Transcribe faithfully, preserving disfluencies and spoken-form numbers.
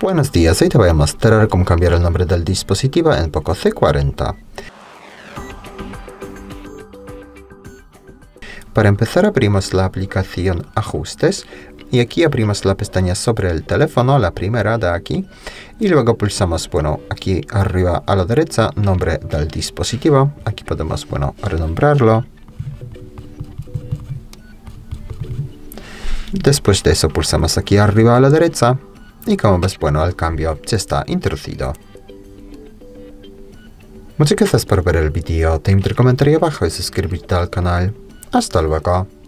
Buenos días, hoy te voy a mostrar cómo cambiar el nombre del dispositivo en Poco C cuarenta. Para empezar abrimos la aplicación Ajustes y aquí abrimos la pestaña sobre el teléfono, la primera de aquí, y luego pulsamos, bueno, aquí arriba a la derecha, nombre del dispositivo. Aquí podemos, bueno, renombrarlo. Después de eso pulsamos aquí arriba a la derecha y como ves, bueno, el cambio ya está introducido. Muchas gracias por ver el vídeo, te invito a comentar abajo y suscribirte al canal. Hasta luego.